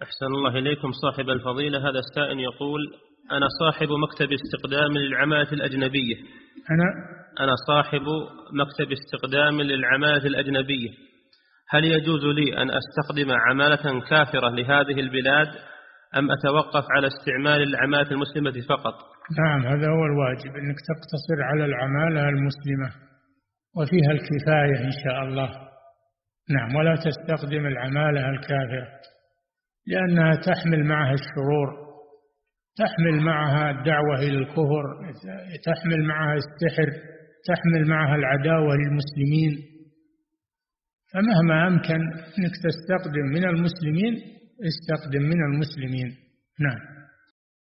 أحسن الله إليكم صاحب الفضيلة. هذا السائل يقول: أنا صاحب مكتب استقدام للعمالة الأجنبية. أنا صاحب مكتب استقدام للعمالة الأجنبية، هل يجوز لي أن أستخدم عمالة كافرة لهذه البلاد أم أتوقف على استعمال العمالة المسلمة فقط؟ نعم، هذا هو الواجب، أنك تقتصر على العمالة المسلمة وفيها الكفاية إن شاء الله. نعم، ولا تستخدم العمالة الكافرة، لأنها تحمل معها الشرور، تحمل معها الدعوة إلى الكفر، تحمل معها السحر، تحمل معها العداوة للمسلمين. فمهما أمكن أنك تستخدم من المسلمين استخدم من المسلمين. نعم.